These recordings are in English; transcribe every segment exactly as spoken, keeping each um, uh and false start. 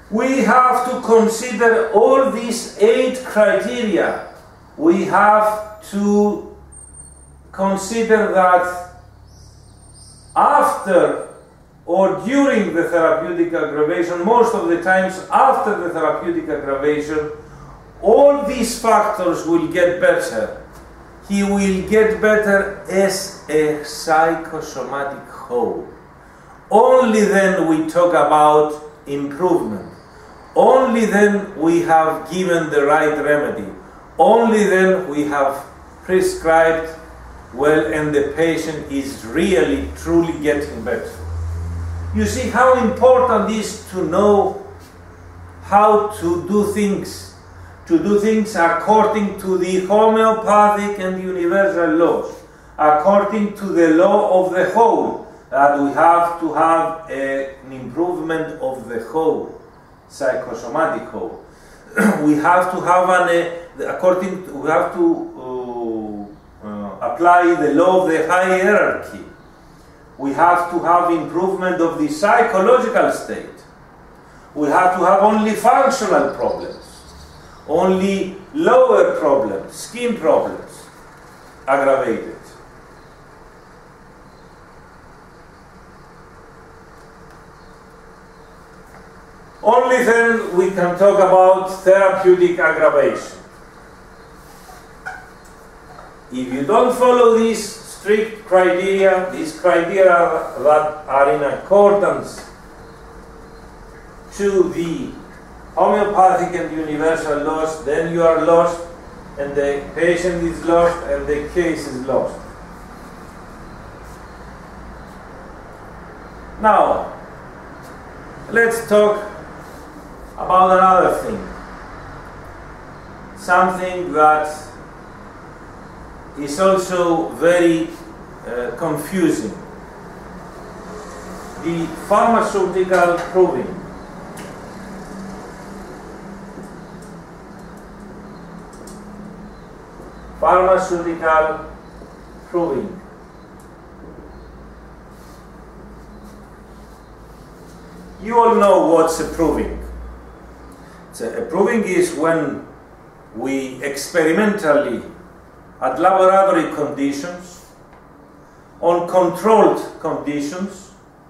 We have to consider all these eight criteria. We have to consider that after or during the therapeutic aggravation, most of the times after the therapeutic aggravation, all these factors will get better. He will get better as a psychosomatic whole. Only then we talk about improvement. Only then we have given the right remedy. Only then we have prescribed well and the patient is really, truly getting better. You see how important it is to know how to do things, to do things according to the homeopathic and universal laws, according to the law of the whole, that we have to have a, an improvement of the whole, psychosomatic whole. We have to have an, uh, according to, we have to uh, uh, apply the law of the hierarchy. We have to have improvement of the psychological state. We have to have only functional problems, only lower problems, skin problems, aggravated. Only then we can talk about therapeutic aggravation. If you don't follow these strict criteria, these criteria that are in accordance to the homeopathic and universal laws, then you are lost, and the patient is lost, and the case is lost. Now, let's talk about another thing, something that is also very uh, confusing: the pharmaceutical proving. Pharmaceutical proving. You all know what's a proving. So a proving is when we experimentally, at laboratory conditions, on controlled conditions,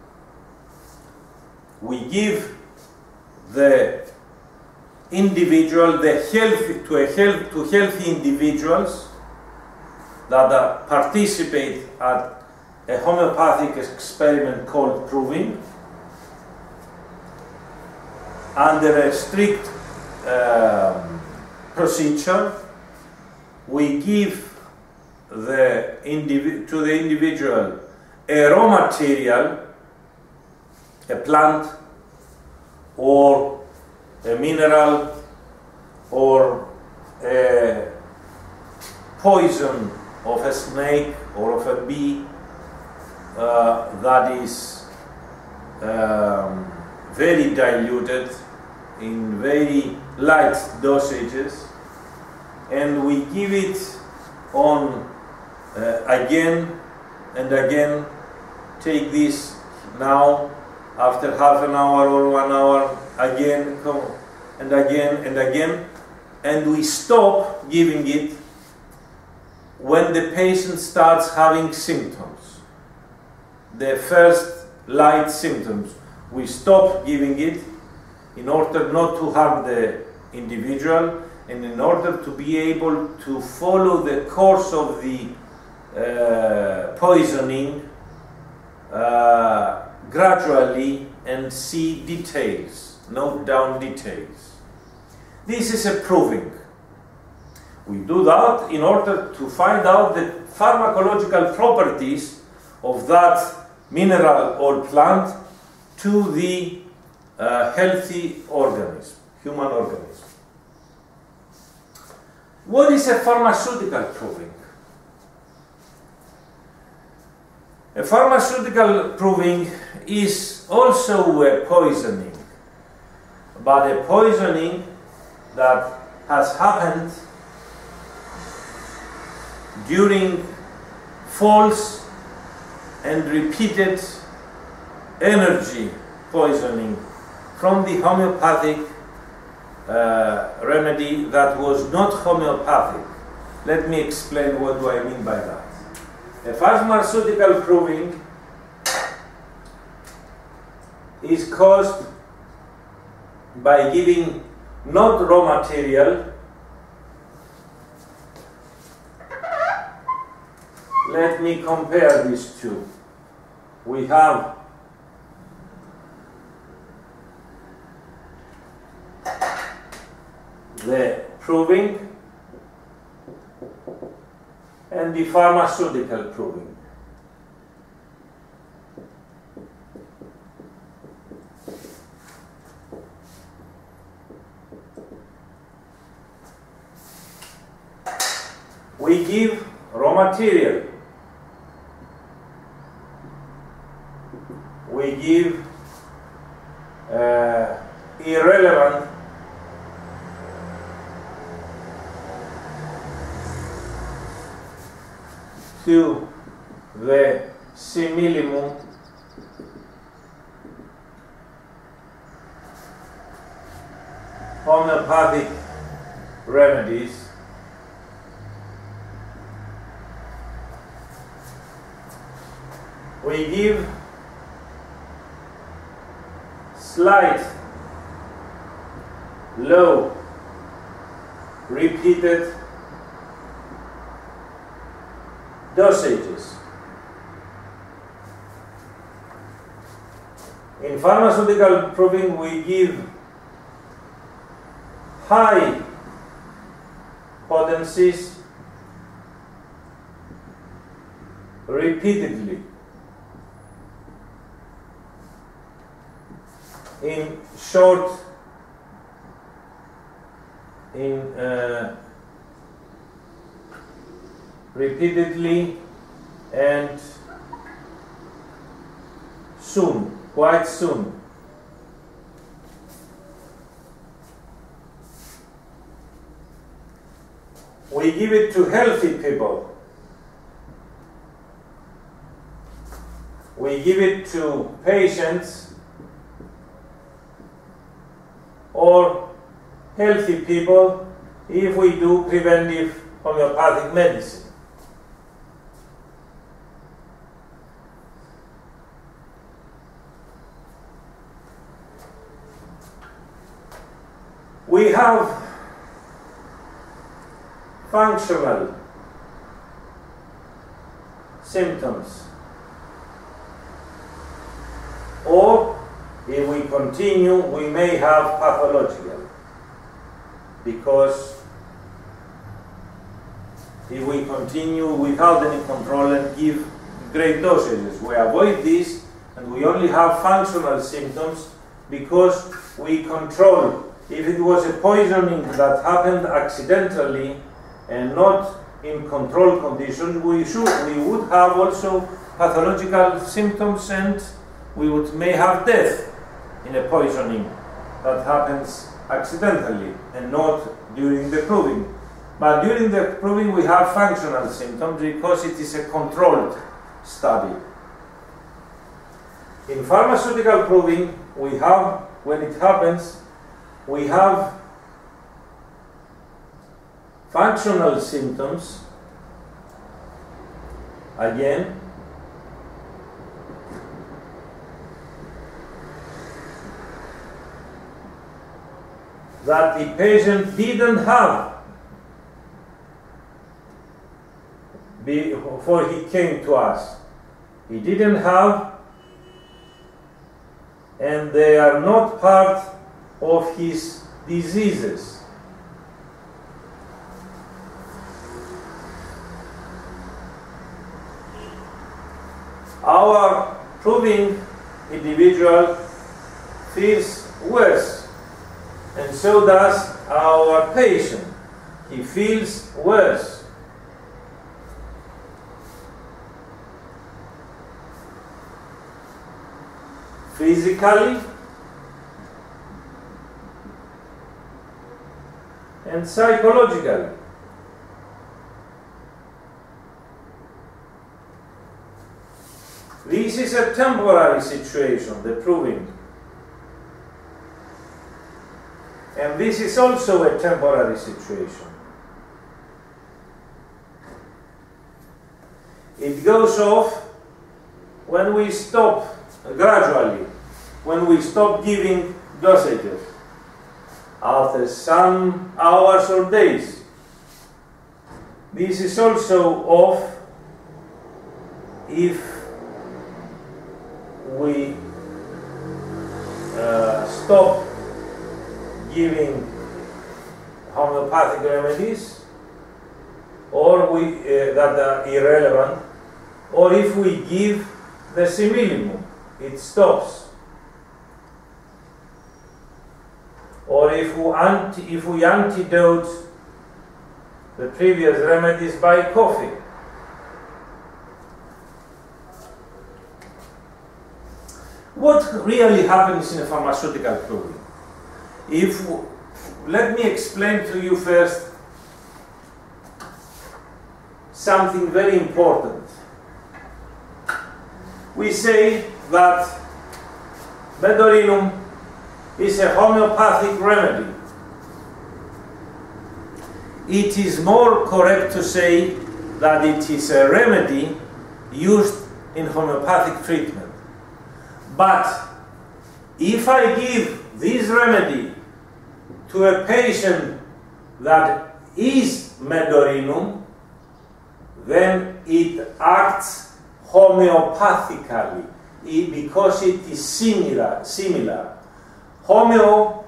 we give the individual, the healthy, to a health, to healthy individuals that uh, participate at a homeopathic experiment called proving, under a strict um, procedure. We give the indivi to the individual a raw material, a plant or a mineral or a poison of a snake or of a bee uh, that is um, very diluted in very light dosages, and we give it on uh, again and again. Take this now, after half an hour or one hour, again, come and again and again, and we stop giving it when the patient starts having symptoms, the first light symptoms. We stop giving it in order not to harm the individual, and in order to be able to follow the course of the uh, poisoning uh, gradually and see details, note down details. This is a proving. We do that in order to find out the pharmacological properties of that mineral or plant to the uh, healthy organism, human organism. What is a pharmaceutical proving? A pharmaceutical proving is also a poisoning, but a poisoning that has happened during false and repeated energy poisoning from the homeopathic uh, remedy that was not homeopathic. Let me explain what do I mean by that. A pharmaceutical proving is caused by giving not raw material. Let me compare these two. We have the proving and the pharmaceutical proving. We give raw material. We give uh, irrelevant to the similimum homeopathic remedies. We give slight, low, repeated dosages. In pharmaceutical proving, we give high potencies repeatedly. In short, in uh, repeatedly and soon, quite soon. We give it to healthy people. We give it to patients or healthy people if we do preventive homeopathic medicine. We have functional symptoms, or if we continue, we may have pathological, because if we continue without any control and give great dosages, we avoid this and we only have functional symptoms because we control. If it was a poisoning that happened accidentally and not in controlled conditions, we should we would have also pathological symptoms, and we would may have death in a poisoning that happens accidentally and not during the proving. But during the proving we have functional symptoms because it is a controlled study. In pharmaceutical proving, we have, when it happens, we have functional symptoms, again, that the patient didn't have before he came to us. He didn't have, and they are not part of his diseases. Our proving individual feels worse, and so does our patient. He feels worse. Physically and psychologically. This is a temporary situation, the proving. And this is also a temporary situation. It goes off when we stop, gradually, when we stop giving dosages, after some hours or days. This is also off if we uh, stop giving homeopathic remedies, or we uh, that are irrelevant, or if we give the similimum, it stops. Or if we, anti, if we antidote the previous remedies by coffee. What really happens in a pharmaceutical program? If, let me explain to you first something very important. We say that Medorinum is a homeopathic remedy. It is more correct to say that it is a remedy used in homeopathic treatment. But if I give this remedy to a patient that is Medorinum, then it acts homeopathically it, because it is similar. similar. Homeo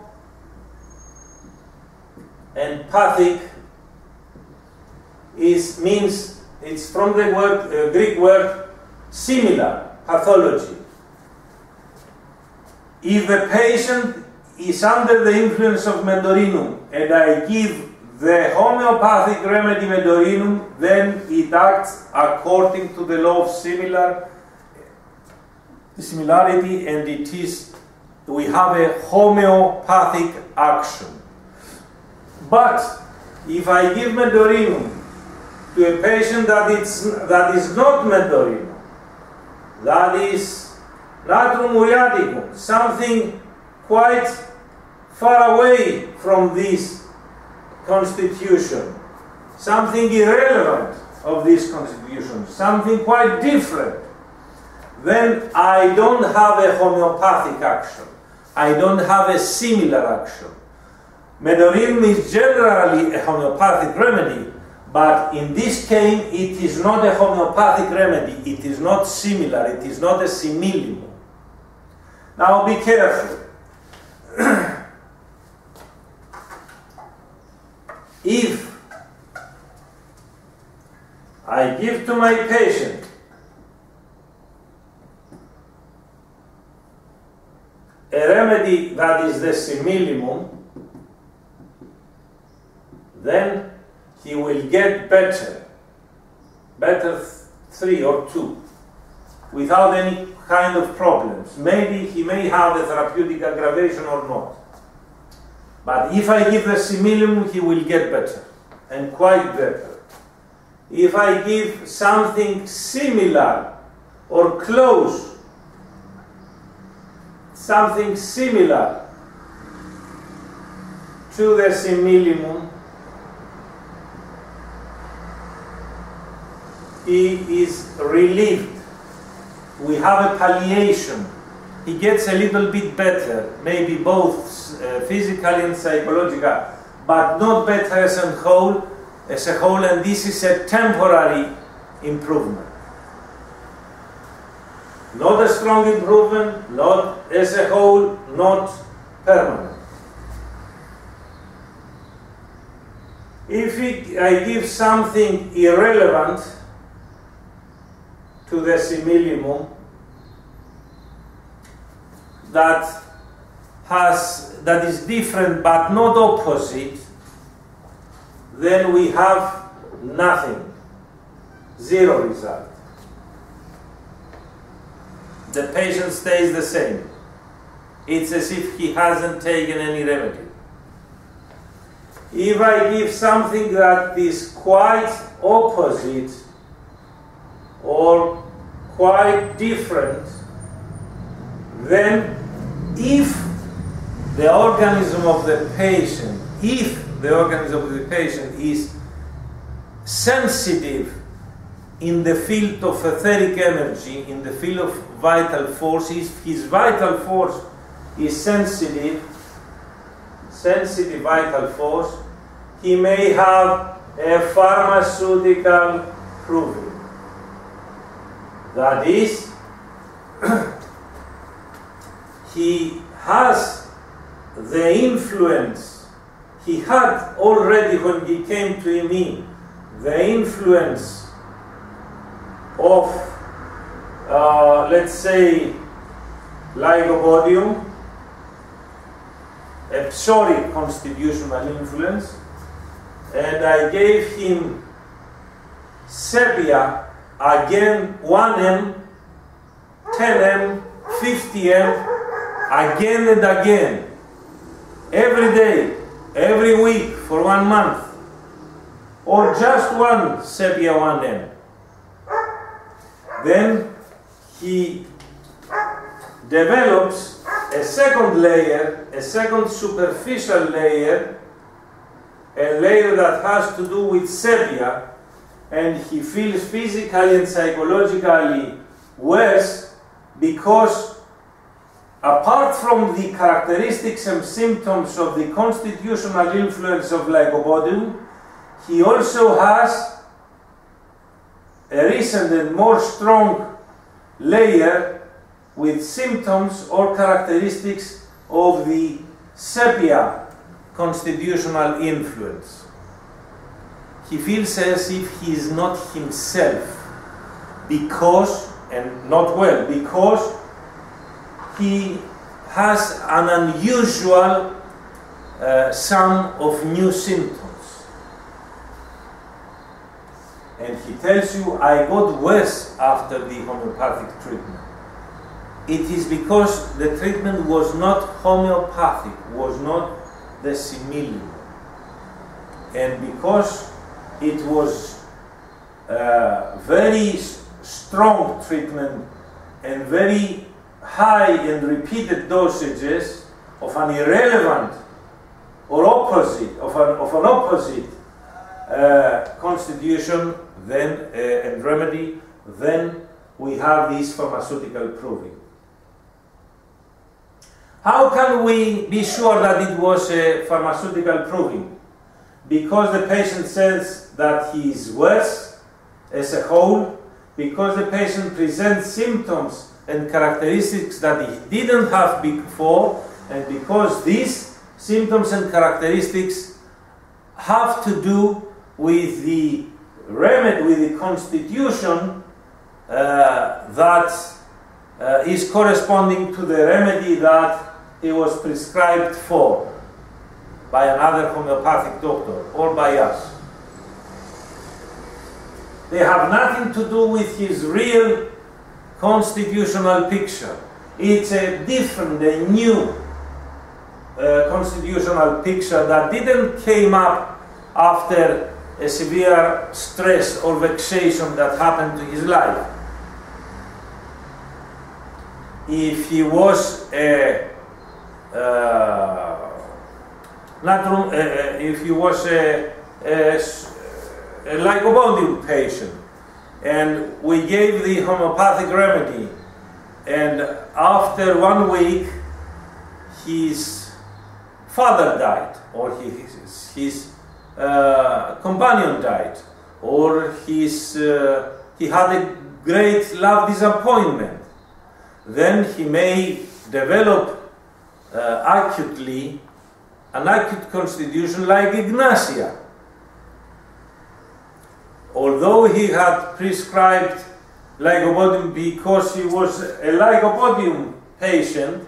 and pathic is means it's from the word uh, Greek word similar, pathology. If the patient is under the influence of Medorinum and I give the homeopathic remedy Medorinum, then it acts according to the law of similar similarity, and it is we have a homeopathic action. But if I give Medorinum to a patient that, it's, that is not Medorinum, that is Natrum muriaticum, something quite far away from this constitution, something irrelevant of this constitution, something quite different, then I don't have a homeopathic action. I don't have a similar action. Medorinum is generally a homeopathic remedy, but in this case it is not a homeopathic remedy, it is not similar, it is not a similimum. Now be careful. If I give to my patient a remedy that is the similimum, then he will get better, better three or two, without any kind of problems. Maybe he may have a therapeutic aggravation or not. But if I give the similimum, he will get better, and quite better. If I give something similar or close, something similar to the similimum, he is relieved. We have a palliation. He gets a little bit better, maybe both uh, physically and psychological, but not better as a whole, as a whole, and this is a temporary improvement. Not a strong improvement, not as a whole, not permanent. If it, I give something irrelevant to the similimum that has that is different but not opposite, then we have nothing, zero result. The patient stays the same. It's as if he hasn't taken any remedy. If I give something that is quite opposite or quite different, then if the organism of the patient, if the organism of the patient is sensitive in the field of etheric energy, in the field of vital force, if his vital force is sensitive, sensitive vital force, he may have a pharmaceutical proving. That is, he has the influence, he had already when he came to me, the influence of, uh, let's say, Lycopodium, a psoric constitutional influence, and I gave him sepia, again one M, ten M, fifty M, again and again, every day, every week for one month, or just one sepia one M. Then he develops a second layer, a second superficial layer, a layer that has to do with sepia, and he feels physically and psychologically worse because apart from the characteristics and symptoms of the constitutional influence of Lycopodium, he also has a recent and more strong layer with symptoms or characteristics of the sepia constitutional influence. He feels as if he is not himself because, and not well, because he has an unusual uh, sum of new symptoms. And he tells you, I got worse after the homeopathic treatment. It is because the treatment was not homeopathic, was not the similium. And because it was uh, very strong treatment and very high and repeated dosages of an irrelevant or opposite, of an, of an opposite uh, constitution, then uh, and remedy, then we have this pharmaceutical proving. How can we be sure that it was a pharmaceutical proving? Because the patient says that he is worse as a whole, because the patient presents symptoms and characteristics that he didn't have before, and because these symptoms and characteristics have to do with the remedy, with the constitution uh, that uh, is corresponding to the remedy that he was prescribed for by another homeopathic doctor or by us. They have nothing to do with his real constitutional picture. It's a different, a new uh, constitutional picture that didn't came up after a severe stress or vexation that happened to his life. If he was a uh, natural, uh, if he was a, a, a Lycopodium patient, and we gave the homeopathic remedy, and after one week his father died, or his, his uh, companion died, or his, uh, he had a great love disappointment, then he may develop uh, acutely an acute constitution like Ignatia. Although he had prescribed Lycopodium because he was a Lycopodium patient,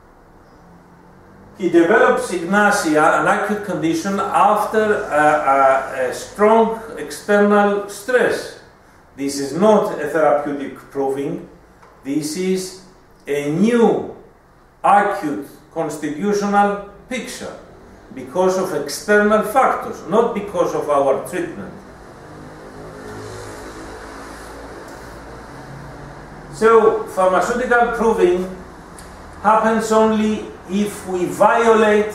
he develops Ignatia, an acute condition, after a, a, a strong external stress. This is not a therapeutic proving. This is a new acute constitutional picture because of external factors, not because of our treatment. So, pharmaceutical proving happens only if we violate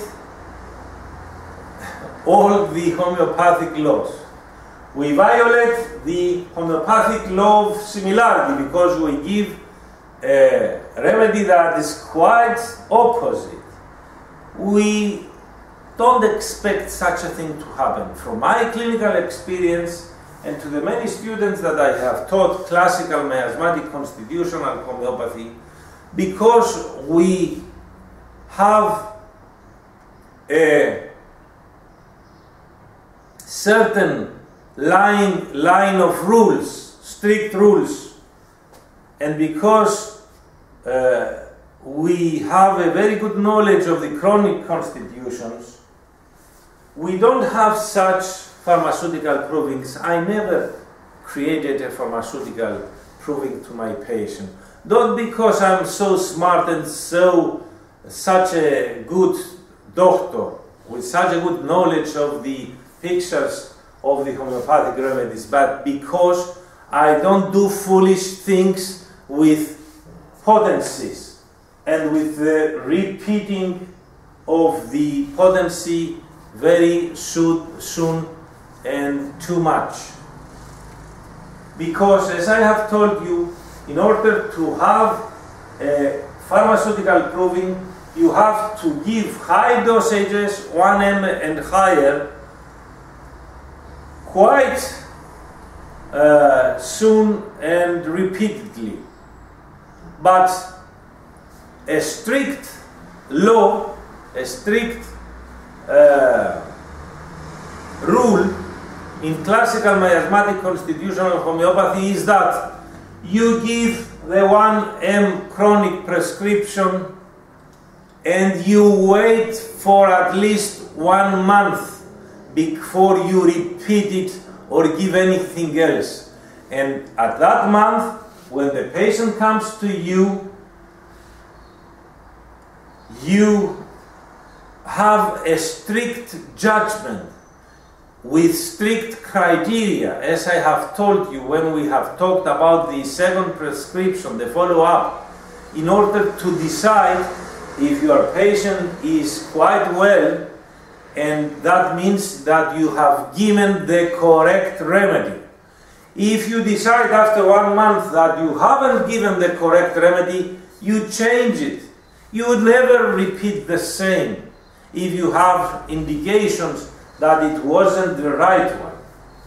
all the homeopathic laws. We violate the homeopathic law of similarity because we give a remedy that is quite opposite. We don't expect such a thing to happen. From my clinical experience and to the many students that I have taught classical miasmatic constitutional homeopathy, because we have a certain line, line of rules, strict rules, and because uh, we have a very good knowledge of the chronic constitutions, we don't have such pharmaceutical provings. I never created a pharmaceutical proving to my patient. Not because I'm so smart and so such a good doctor with such a good knowledge of the pictures of the homeopathic remedies, but because I don't do foolish things with potencies and with the repeating of the potency very soon, soon and too much. Because, as I have told you, in order to have a pharmaceutical proving, you have to give high dosages, one milligram and higher, quite uh, soon and repeatedly. But a strict law, a strict uh, rule in classical miasmatic constitutional homeopathy is that you give the one milligram chronic prescription and you wait for at least one month before you repeat it or give anything else. And at that month, when the patient comes to you, you have a strict judgment with strict criteria, as I have told you when we have talked about the second prescription, the follow-up, in order to decide if your patient is quite well, and that means that you have given the correct remedy. If you decide after one month that you haven't given the correct remedy, you change it. You would never repeat the same if you have indications that it wasn't the right one.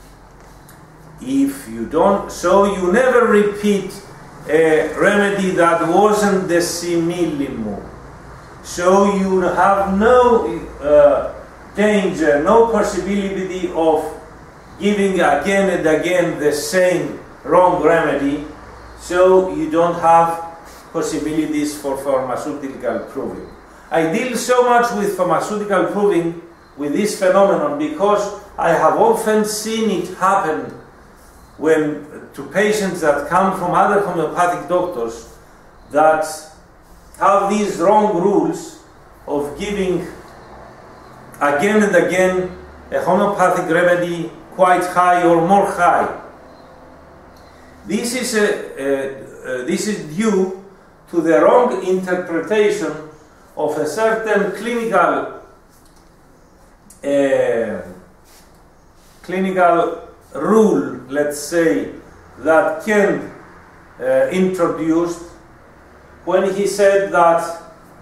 If you don't, so you never repeat a remedy that wasn't the simillimum. So you have no uh, danger, no possibility of giving again and again the same wrong remedy, so you don't have possibilities for pharmaceutical proving. I deal so much with pharmaceutical proving with this phenomenon because I have often seen it happen when to patients that come from other homeopathic doctors that have these wrong rules of giving again and again a homeopathic remedy quite high or more high. This is, a, a, a, this is due to the wrong interpretation of a certain clinical uh, clinical rule, let's say, that Kent uh, introduced when he said that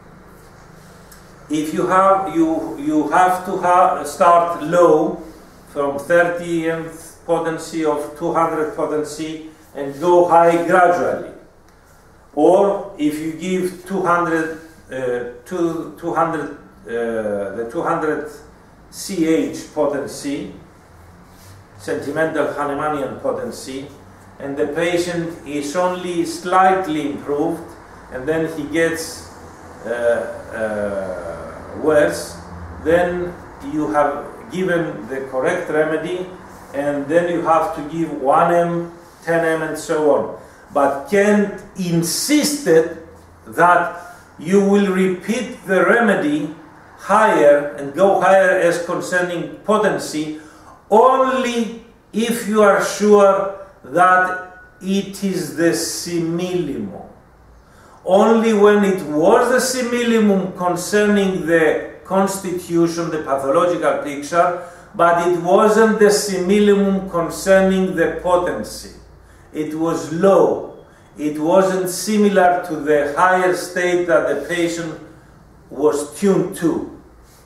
if you have you you have to have start low from thirty potency of two hundred potency and go high gradually, or if you give two hundred uh, two, two hundred uh, the two hundred C H potency, sentimental Hahnemannian potency, and the patient is only slightly improved, and then he gets uh, uh, worse, then you have given the correct remedy, and then you have to give one milligram, ten milligram, and so on. But Kent insisted that you will repeat the remedy higher and go higher as concerning potency only if you are sure that it is the simillimum. only when it was the simillimum concerning the constitution, the pathological picture, but it wasn't the simillimum concerning the potency. It was low. It wasn't similar to the higher state that the patient was tuned to.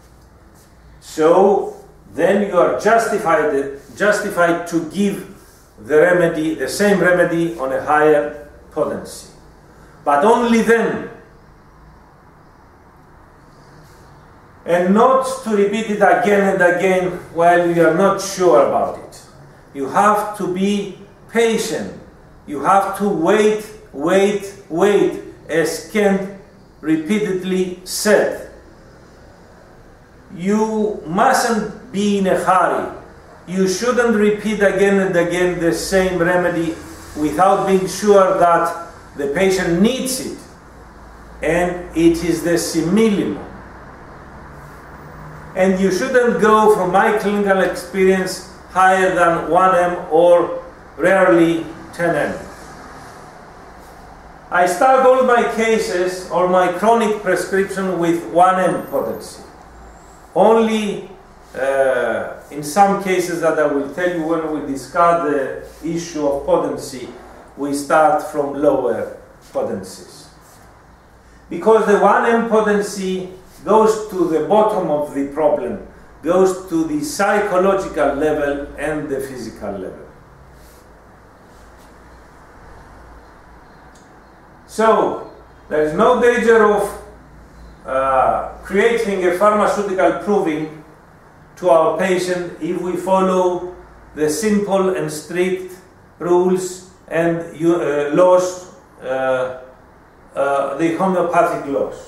So then you are justified, justified to give the remedy, the same remedy on a higher potency. But only then. And not to repeat it again and again while you are not sure about it. You have to be patient. You have to wait, wait, wait, as Kent repeatedly said. You mustn't be in a hurry. You shouldn't repeat again and again the same remedy without being sure that the patient needs it, and it is the simillimum. And you shouldn't go, from my clinical experience, higher than one M or rarely ten M. I start all my cases or my chronic prescription with one M potency. Only uh, in some cases that I will tell you when we discuss the issue of potency, we start from lower potencies. Because the one M potency goes to the bottom of the problem, goes to the psychological level and the physical level. So, there is no danger of uh, creating a pharmaceutical proving to our patient if we follow the simple and strict rules and uh, laws, uh, uh, the homeopathic laws.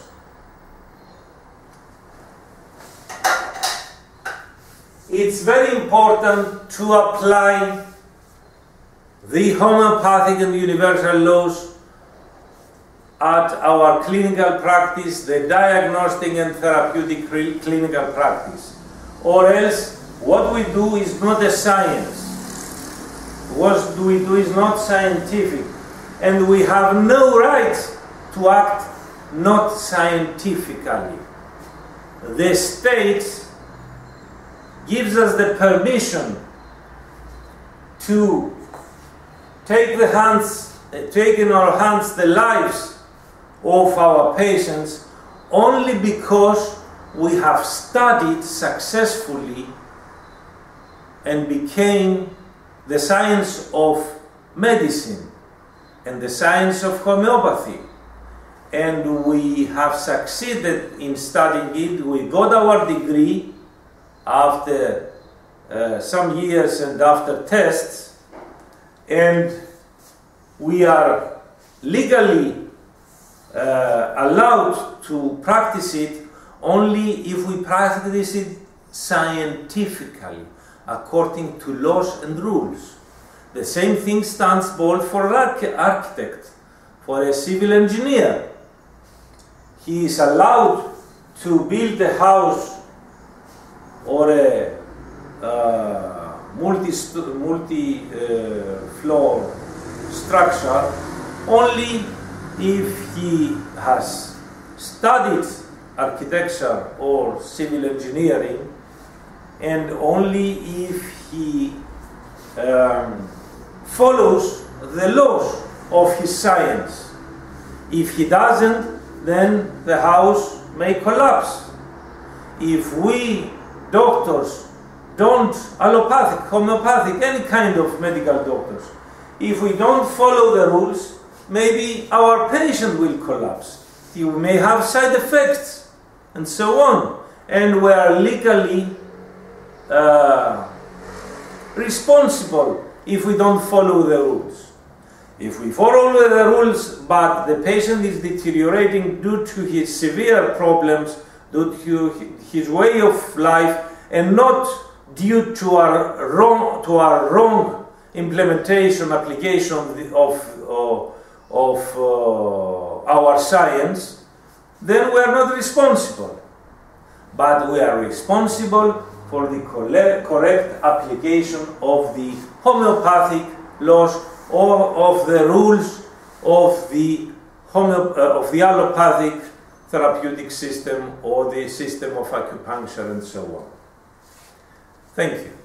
It's very important to apply the homeopathic and universal laws at our clinical practice, the diagnostic and therapeutic clinical practice. Or else, what we do is not a science. What we do is not scientific. And we have no right to act not scientifically. The state gives us the permission to take the hands, take in our hands the lives of our patients only because we have studied successfully and became the science of medicine and the science of homeopathy. And we have succeeded in studying it. We got our degree after uh, some years and after tests, and we are legally uh, allowed to practice it only if we practice it scientifically, according to laws and rules. The same thing stands both for an architect, for a civil engineer. He is allowed to build a house or a uh, multi, multi uh, floor structure only if he has studied architecture or civil engineering, and only if he um, follows the laws of his science. If he doesn't, then the house may collapse. If we doctors don't, allopathic, homeopathic, any kind of medical doctors, if we don't follow the rules, maybe our patient will collapse. He may have side effects and so on. And we are legally uh, responsible if we don't follow the rules. If we follow the rules but the patient is deteriorating due to his severe problems, due to his way of life, and not due to our wrong, to our wrong implementation, application of, the, of, uh, of uh, our science, then we are not responsible. But we are responsible for the correct application of the homeopathic laws or of the rules of the homeo uh, of the allopathic therapeutic system or the system of acupuncture and so on. Thank you.